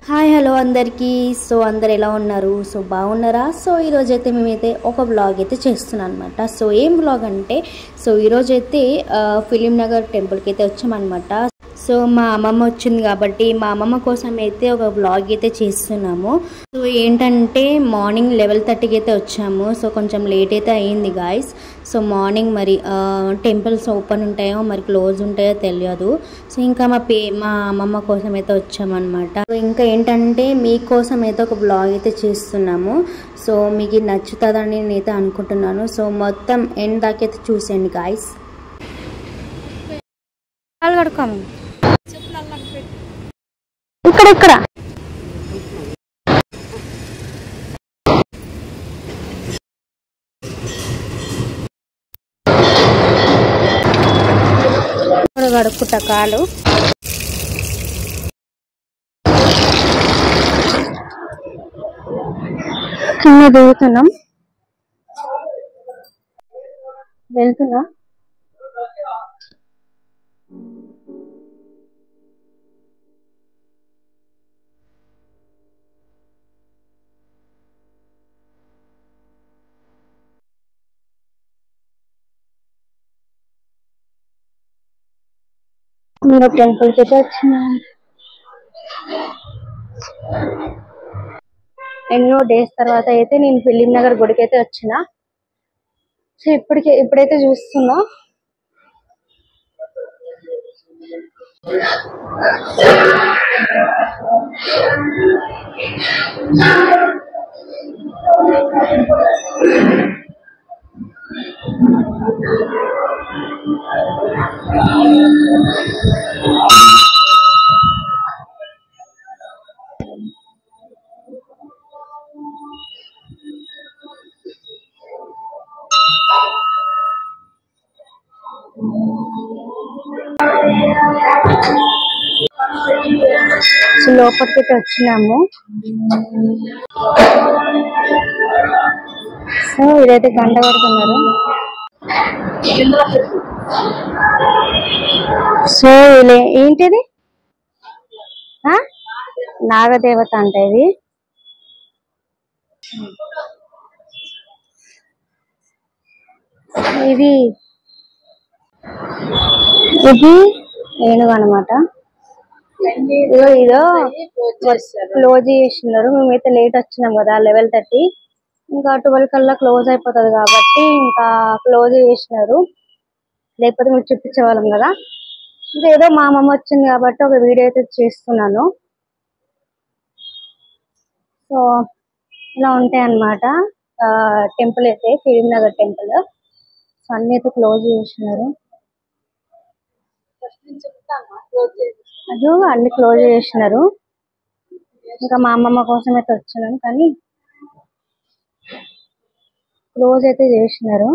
Hi hello అందరికీ. So అందరు ఎలా ఉన్నారు? సో బాగున్నారా? సో ఈరోజైతే మేమైతే ఒక వ్లాగ్ అయితే చేస్తున్నాం అనమాట. సో ఏం వ్లాగ్ అంటే ఈరోజైతే ఫిలిం నగర్ టెంపుల్కి అయితే వచ్చామన్నమాట. సో మా అమ్మమ్మ వచ్చింది కాబట్టి మా అమ్మమ్మ కోసం అయితే ఒక వ్లాగ్ అయితే చేస్తున్నాము. సో ఏంటంటే మార్నింగ్ 11:30కి అయితే వచ్చాము. సో కొంచెం లేట్ అయితే అయ్యింది గాయస్. సో మార్నింగ్ మరి టెంపుల్స్ ఓపెన్ ఉంటాయో మరి క్లోజ్ ఉంటాయో తెలియదు. సో ఇంకా మా అమ్మమ్మ కోసం అయితే వచ్చామన్నమాట. సో ఇంకా ఏంటంటే మీకోసం అయితే ఒక బ్లాగ్ అయితే చేస్తున్నాము. సో మీకు నచ్చుతుందని నేనైతే అనుకుంటున్నాను. సో మొత్తం ఎండ్ దాకైతే చూసేయండి గాయస్. కడుకోము ఇక్కడ ఇక్కడ కడుక్కుంటా కాలు. కింద దిగుతున్నాం, వెళ్తున్నా. మీరు టెంపుల్కి అయితే వచ్చిన ఎన్నో డేస్ తర్వాత అయితే నేను ఫిలిం నగర్ గుడికి అయితే వచ్చిన. సో ఇప్పుడైతే చూస్తున్నా. సో లోపలికి వచ్చినాము. సో ఇదైతే గంట కొడుతున్నారు. సో ఏంటిది? నాగదేవత అంటే ఇది ఏనుగు అనమాట. ఇదో క్లోజ్ చేస్తున్నారు. మేమైతే లేట్ వచ్చినాం కదా, 11:30. ఇంకా 12 కల్లా క్లోజ్ అయిపోతుంది కాబట్టి ఇంకా క్లోజ్ చేసినారు. లేకపోతే మీరు చూపించే వాళ్ళం కదా. ఇంకా ఏదో మా అమ్మమ్మ వచ్చింది కాబట్టి ఒక వీడియో అయితే చేస్తున్నాను. సో ఇలా ఉంటాయి అన్నమాట టెంపుల్ అయితే, ఫిలిం నగర్ టెంపుల్. సో అన్ని అయితే క్లోజ్ చేసినారు. అది అన్ని క్లోజ్ చేసినారు. ఇంకా మా అమ్మమ్మ కోసం అయితే వచ్చినాను కానీ క్లోజ్ అయితే చేసినారు.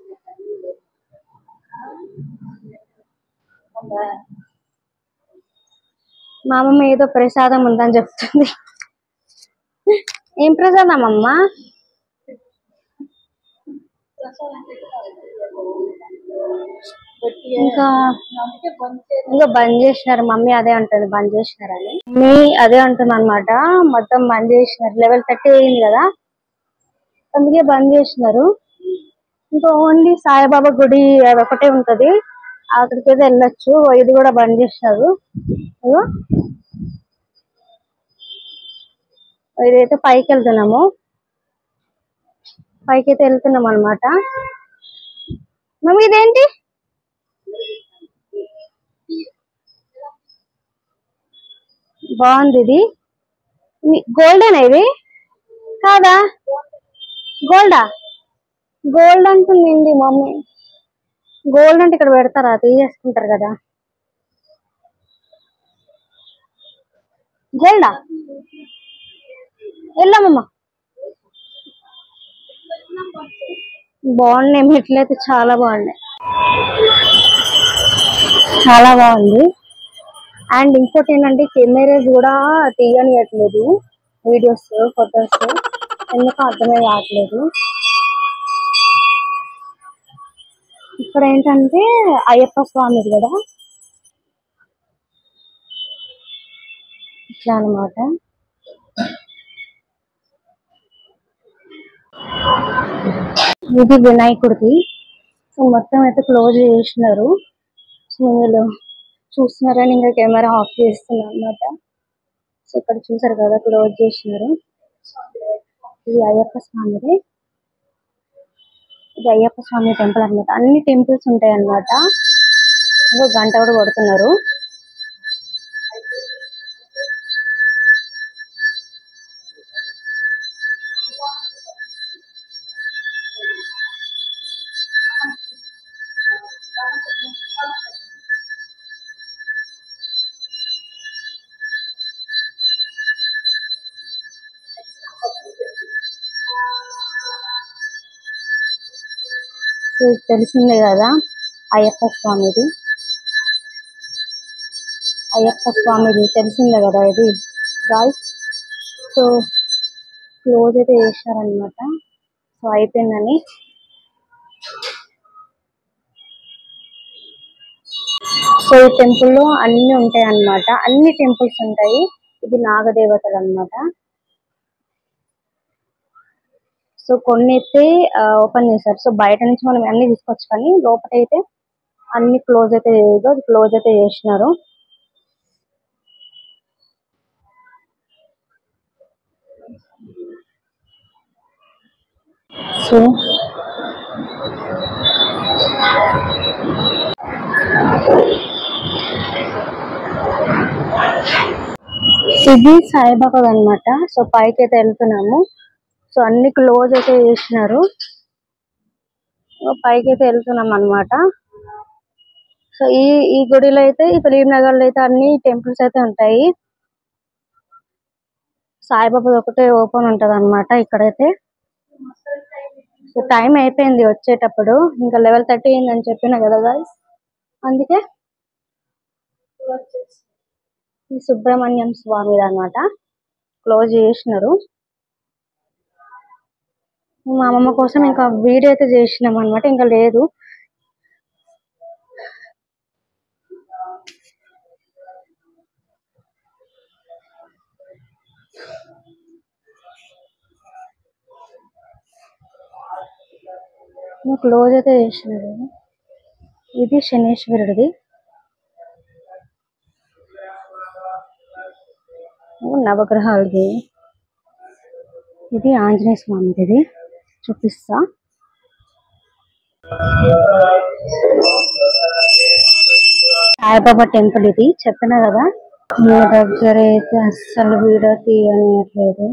మా అమ్మమ్మ ఏదో ప్రసాదం ఉందని చెప్తుంది. ఏం ప్రసాదం అమ్మ? ఇంకా బంద్ చేసినారు. మమ్మీ అదే అంటుంది, బంద్ చేసినారని. మమ్మీ అదే అంటుంది అనమాట. మొత్తం బంద్ చేసినారు. 11:30 అయింది కదా, అందుకే బంద్ చేసినారు. ఇంకా ఓన్లీ సాయిబాబా గుడి అదొకటే ఉంటది, అక్కడికి అయితే వెళ్ళొచ్చు. ఇది కూడా బంద్ చేసినారు. ఇదైతే పైకి వెళ్తున్నాము, పైకి అయితే వెళ్తున్నాం అనమాట. మమ్మీ ఇదేంటి? బాగుంది. ఇది గోల్డెన్ ఇది కాదా? గోల్డా? గోల్డ్ అంటుంది మమ్మీ. గోల్డ్ అంటే ఇక్కడ పెడతారా? తీసేసుకుంటారు కదా. గోల్డా? వెళ్ళామమ్మా. బాగున్నాయి మెట్లు అయితే, చాలా బాగున్నాయి, చాలా బాగుంది. అండ్ ఇంకోటి ఏంటంటే కెమెరాస్ కూడా తీయనియట్లేదు, వీడియోస్ ఫొటోస్ ఎందుకో అర్థమే కావట్లేదు. ఇక్కడ ఏంటంటే అయ్యప్ప స్వామిది కదా, ఇట్లా అన్నమాట. ఇది వినాయకుడిది. సో మొత్తం అయితే క్లోజ్ చేసినారు. సో మీరు చూస్తున్నారని ఇంకా కెమెరా ఆఫ్ చేస్తున్నా అనమాట. సో ఇక్కడ చూసారు కదా క్లోజ్ చేసినారు. ఇది అయ్యప్ప స్వామిది. ఇది అయ్యప్ప స్వామి టెంపుల్ అనమాట. అన్ని టెంపుల్స్ ఉంటాయి అన్నమాట. గంట కూడా కొడుతున్నారు. సో ఇది తెలిసిందే కదా అయ్యప్ప స్వామిది. అయ్యప్ప స్వామిది తెలిసిందే కదా ఇది గాయ్స్. సో క్లోజ్ అయితే చేశారనమాట. సో అయిపోయిందని. సో ఈ టెంపుల్లో అన్ని ఉంటాయి అన్నమాట. అన్ని టెంపుల్స్ ఉంటాయి. ఇది నాగదేవతలు అన్నమాట. సో కొన్ని అయితే ఓపెన్ చేశారు. సో బయట నుంచి మనం అన్ని తీసుకోవచ్చు, కానీ లోపల అయితే అన్ని క్లోజ్ అయితే చేయదు. అది క్లోజ్ అయితే చేసినారు. సో ఇది సాయిబాబా అన్నమాట. సో పైకి అయితే వెళ్తున్నాము. సో అన్ని క్లోజ్ అయితే చేసినారు. పైకి అయితే వెళ్తున్నాం అనమాట. సో ఈ గుడిలో అయితే, ఈ ఫిలిం నగర్ లో అయితే అన్ని టెంపుల్స్ అయితే ఉంటాయి. సాయిబాబా ఒకటే ఓపెన్ ఉంటది అనమాట ఇక్కడైతే. సో టైం అయిపోయింది వచ్చేటప్పుడు. ఇంకా 11:30 అయిందని చెప్పిన కదా గాయ్స్. అందుకే ఈ సుబ్రహ్మణ్యం స్వామి అన్నమాట క్లోజ్ చేసినారు. మా అమ్మమ్మ కోసం ఇంకా వీడియో అయితే చేసినాం అనమాట. ఇంకా లేదు. క్లోజ్ అయితే చేసినారు. ఇది శనేశ్వరుడిది. నవగ్రహాలది. ఇది ఆంజనేయ స్వామిది. చూపిస్తా. సాయిబాబా టెంపుల్ ఇది. చెప్పినా కదా మీ దగ్గర అయితే అస్సలు వీడియో తీయట్లేదు.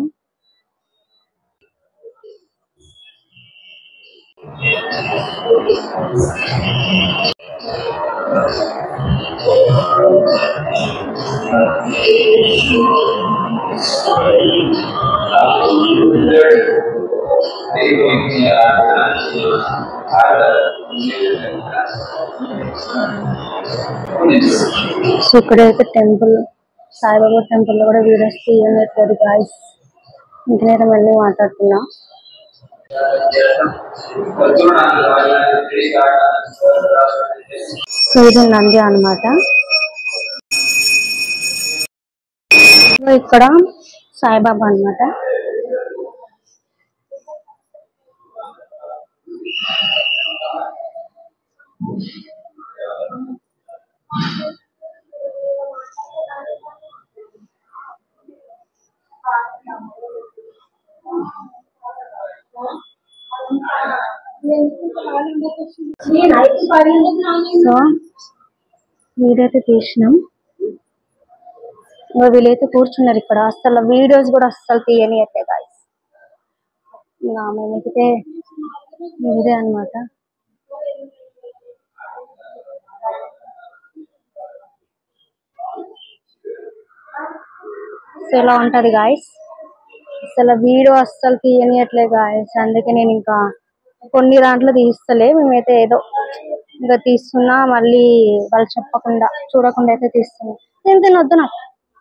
సో ఇక్కడైతే టెంపుల్, సాయిబాబా టెంపుల్ లో కూడా వీడియోస్ తీయట్లేదు గాయ్స్. ఇంటనే మళ్ళీ మాట్లాడుతున్నా. సో ఇది నంది అన్నమాట. ఇక్కడ సాయిబాబా అన్నమాట. సో వీడైతే తీసినాం. వీళ్ళైతే కూర్చున్నారు ఇక్కడ. అసలు వీడియోస్ కూడా అస్సలు తీయనియట్లే గాయ్స్. మేమైతే ఇదే అన్నమాట. సో ఇలా ఉంటది గాయ్స్. అసలు వీడియో అస్సలు తీయనియట్లే గాయ్స్. అందుకే నేను ఇంకా కొన్ని దాంట్లో తీస్తలే. మేమైతే ఏదో ఇంకా తీస్తున్నా, మళ్ళీ వాళ్ళు చెప్పకుండా చూడకుండా అయితే తీస్తున్నా. ఏం తినొద్దు నాకు.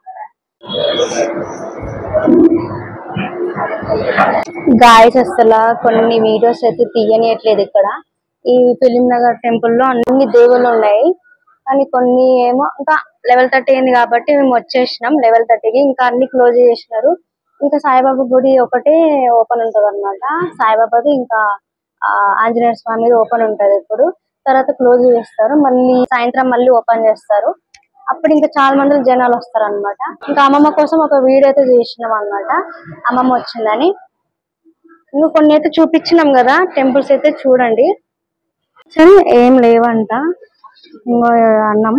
గాయ్స్ అసలు కొన్ని వీడియోస్ అయితే తీయనియట్లేదు ఇక్కడ. ఈ ఫిలిం నగర్ టెంపుల్ లో అన్ని దేవుళ్ళు ఉన్నాయి, కానీ కొన్ని ఏమో ఇంకా 11:30 అయింది కాబట్టి మేము వచ్చేసినాం 11:30కి. ఇంకా అన్ని క్లోజ్ చేసినారు. ఇంకా సాయిబాబా గుడి ఒకటే ఓపెన్ ఉంటది అనమాట. సాయిబాబాది ఇంకా ఆంజనేయ స్వామిది ఓపెన్ ఉంటది ఎప్పుడు. తర్వాత క్లోజ్ చేస్తారు, మళ్ళీ సాయంత్రం మళ్ళీ ఓపెన్ చేస్తారు. అప్పుడు ఇంకా చాలా మంది జనాలు వస్తారు అనమాట. ఇంకా అమ్మమ్మ కోసం ఒక వీడియో అయితే చేసినాం అనమాట, అమ్మమ్మ వచ్చిందని. ఇంకా కొన్ని అయితే చూపించినాం కదా టెంపుల్స్ అయితే చూడండి. ఏం లేవంట. ఇంకో అన్నం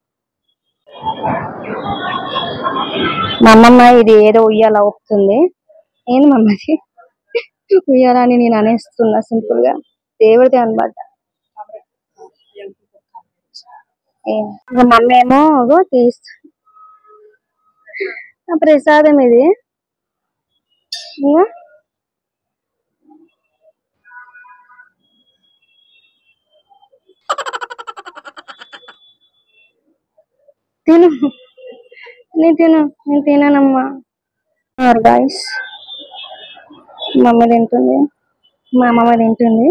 మా అమ్మమ్మ ఇది ఏదో ఉయ్యాల ఊపుతుంది. ఏంది మమ్మది ఉయ్యాల అని నేను అనేస్తున్నా సింపుల్ గా. దేవుడితే అనమాట. ఇంకా మమ్మీ ఏమో తీస్తు ప్రసాదం ఇది. ఇంకా తిను, నేను తిననమ్మా. గాయస్ మా అమ్మ తింటుంది, మా అమ్మమ్మ తింటుంది.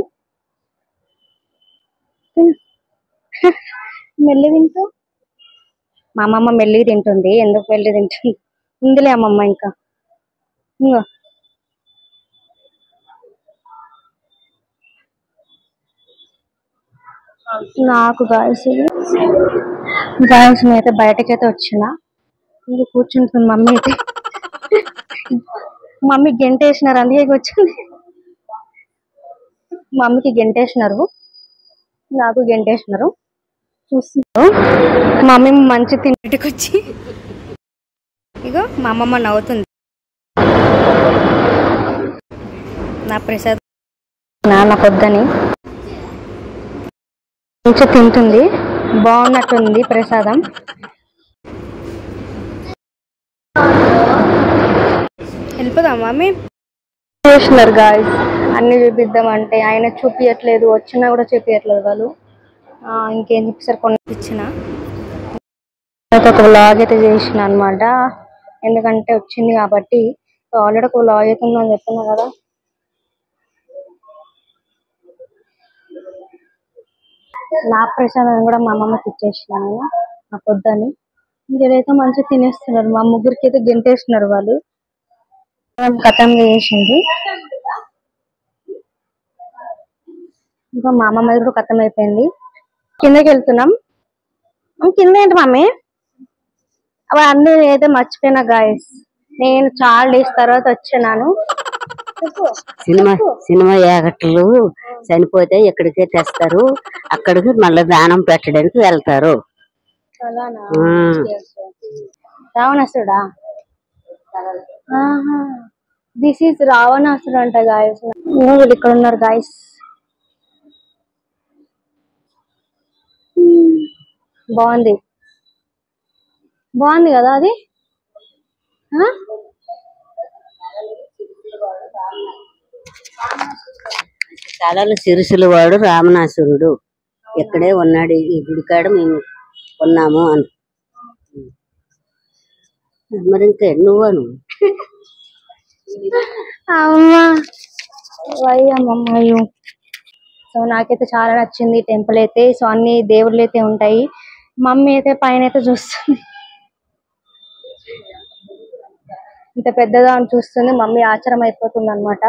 మెల్లి తింటూ మా అమ్మమ్మ మెల్లి తింటుంది. ఎందుకు మెల్లి తింటుంది? ఇందులే అమ్మమ్మ ఇంకా ఇంకో నాకు గాయస్ అయితే బయటకైతే వచ్చిన ఇంక కూర్చుంటుంది మమ్మీ అయితే. మమ్మీ గెంటేసినారు అందుకే వచ్చింది. మమ్మీకి గెంటేసినారు, నాకు గెంటేసినారు. చూస్తున్నారు మమ్మీ మంచి తిండికొచ్చి. ఇగో మా అమ్మమ్మ నవ్వుతుంది. నా ప్రసాదం నాకు వద్దని మంచిగా తింటుంది. బాగున్నట్టుంది ప్రసాదం. వెళ్ళిపోదాం మమ్మీ. చేసినారు గాయస్ అన్ని చూపిద్దామంటే ఆయన చూపించట్లేదు, వచ్చినా కూడా చూపించట్లేదు వాళ్ళు. ఇంకేం చూపిస్తారు కొన్ని ఇచ్చిన ఒక వ్లాగ్ అయితే చేసిన అనమాట. ఎందుకంటే వచ్చింది కాబట్టి. ఆల్రెడీ ఒక వ్లాగ్ అవుతుందని చెప్తున్నా కదా. నా ప్రసాదం కూడా మా అమ్మమ్మకి ఇచ్చేసినాను నాకు వద్దని. ఇంకేదైతే మంచిగా తినేస్తున్నారు. మా ముగ్గురికి అయితే గెంటేస్తున్నారు వాళ్ళు. కథం చేసింది. ఇంకా మా అమ్మమ్మ కూడా కథం అయిపోయింది. కిందకి వెళ్తున్నాం. కింద ఏంటి మమ్మీ? అవి అన్ని అయితే మర్చిపోయినా గాయస్. నేను చాలా డేస్ తర్వాత వచ్చాను. సినిమా యాక్టర్లు చనిపోతే ఎక్కడికే తెస్తారు, అక్కడికి మళ్ళీ దానం పెట్టడానికి వెళ్తారు. రావణాసుడా? దిస్ ఈస్ రావణాసుడు అంట గాయస్. వీళ్ళు ఇక్కడ ఉన్నారు గాయస్. బాగుంది, బాగుంది కదా అది. కళలు సిరుసుల వాడు రామనాసురుడు ఇక్కడే ఉన్నాడు. ఈ గుడికాడ మేము ఉన్నాము అని. మరి ఇంకా నువ్వను అమ్మా అయ్యమ్మయ్యో. సో నాకైతే చాలా నచ్చింది టెంపుల్ అయితే. సో అన్ని దేవుళ్ళు అయితే ఉంటాయి. మమ్మీ అయితే పైన అయితే చూస్తుంది, ఇంత పెద్దగా అని చూస్తుంది. మమ్మీ ఆశ్చర్యం అయిపోతుంది అనమాట.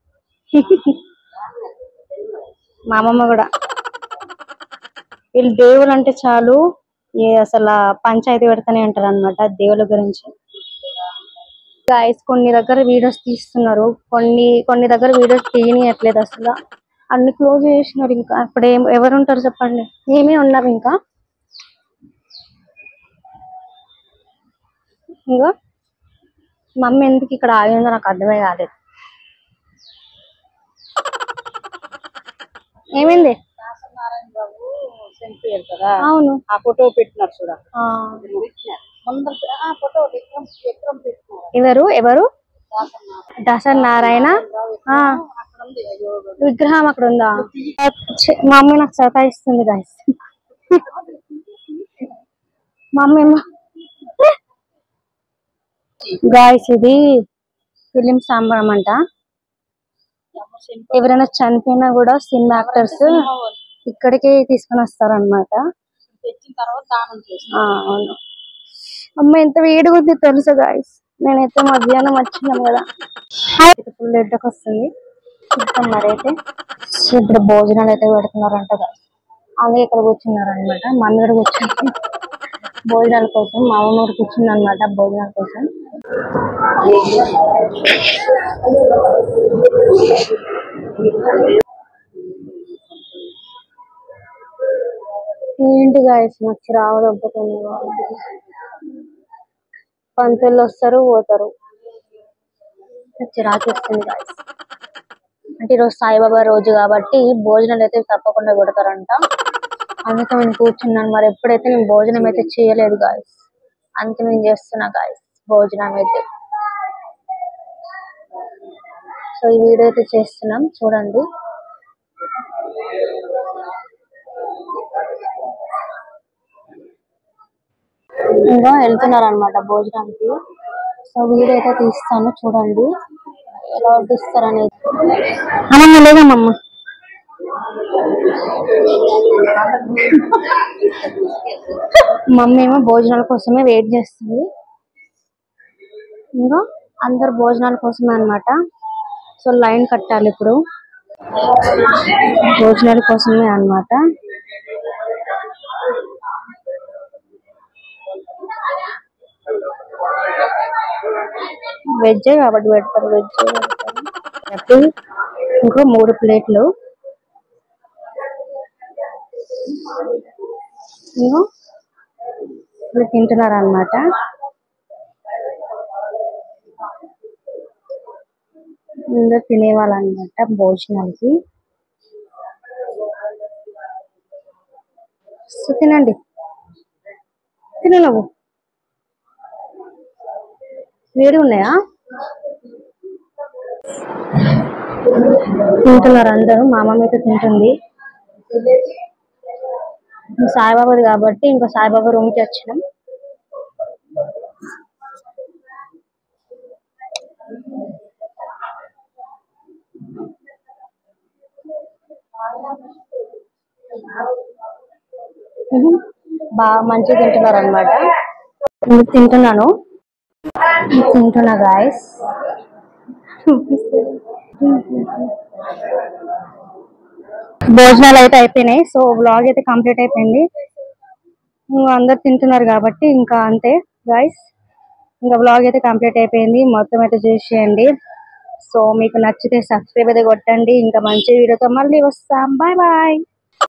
మా అమ్మమ్మ కూడా. వీళ్ళు దేవుళ్ళు అంటే చాలు అసలు పంచాయతీ పెడతానే అంటారు అనమాట దేవుళ్ళ గురించి. గాయస్ కొన్ని దగ్గర వీడియోస్ తీస్తున్నారు, కొన్ని దగ్గర వీడియోస్ తీయనియట్లేదు అసలు. అన్ని క్లోజ్ చేసినారు. ఇంకా అప్పుడు ఎవరు ఉంటారు చెప్పండి? మేమే ఉన్నారు ఇంకా. ఇంకా మమ్మీ ఎందుకు ఇక్కడ ఆగిందో నాకు అర్థమే కాలేదు. ఏమైంది? అవును, ఆ ఫోటో పెట్టినారు చూడ. ఎవరు ఎవరు? దాసరి నారాయణ విగ్రహం అక్కడ ఉందా? మా అమ్మ నాకు సతాయిస్తుంది గాయస్. మా అమ్మ ఏమో గాయస్ ఇది ఫిలిం సంబరం అంట. ఎవరైనా చనిపోయినా కూడా సినిమా యాక్టర్స్ ఇక్కడికి తీసుకొని వస్తారు అనమాట. అవును. అమ్మ ఎంత వేడిగా ఉంది తెలుసా గాయస్. నేనైతే మధ్యాహ్నం వచ్చినాం కదా, ఫుల్ ఎండకు వస్తుంది. చూద్దాం మరి అయితే. సో ఇప్పుడు భోజనాలు అయితే పెడుతున్నారంట కదా, అలాగే ఇక్కడ కూర్చున్నారు అనమాట. మా అమ్మ కూడా కూర్చుంది భోజనాల కోసం, మా అమ్మ కూడా కూర్చుంది అనమాట భోజనాల కోసం. ఏంటి గాయస్ నాకు రావదొబ్బతుంది. పంతులు వస్తారు పోతారు, చిరాకేస్తుంది గాయస్. అంటే ఈరోజు సాయిబాబా రోజు కాబట్టి భోజనాలు అయితే తప్పకుండా పెడతారంట. అందుకే నేను కూర్చున్నాను. మరి ఎప్పుడైతే నేను భోజనం అయితే చేయలేదు గాయస్, అందుకే నేను చేస్తున్నా గాయస్ భోజనం అయితే. సో ఈ వీడియో అయితే చేస్తున్నాం చూడండి. ఇంకా వెళ్తున్నారు అనమాట భోజనానికి. సో వీడియో అయితే తీస్తాను చూడండి ఎలా వడ్డిస్తారు అనేది. అమ్మ లేదమ్మమ్మ, మమ్మీ ఏమో భోజనాల కోసమే వెయిట్ చేస్తుంది. ఇంకా అందరు భోజనాల కోసమే అన్నమాట. సో లైన్ కట్టాలి ఇప్పుడు, భోజనాల కోసమే అన్నమాట. వెజ్ కాబట్టి పెడతారు, వెజ్ పెడతారు. ఇంకో 3 ప్లేట్లు తింటున్నారు అన్నమాట. అందరు తినేవాళ్ళన్నమాట భోజనాలకి. సో తినండి, తిను. నువ్వు వేడి ఉన్నాయా? తింటున్నారు అందరూ. మా అమ్మ అయితే తింటుంది. సాయిబాబాది కాబట్టి ఇంకా సాయిబాబా రూమ్ కి వచ్చినాం. బాగా మంచిగా తింటున్నారు అనమాట. తింటున్నా గాయస్. భోజనాలు అయితే అయిపోయినాయి. సో వ్లాగ్ అయితే కంప్లీట్ అయిపోయింది. అందరు తింటున్నారు కాబట్టి ఇంకా అంతే గాయస్. ఇంకా వ్లాగ్ అయితే కంప్లీట్ అయిపోయింది. మొత్తం అయితే చూసేయండి. సో మీకు నచ్చితే సబ్స్క్రైబ్ అయితే కొట్టండి. ఇంకా మంచి వీడియోతో మళ్ళీ వస్తాం. Bye bye.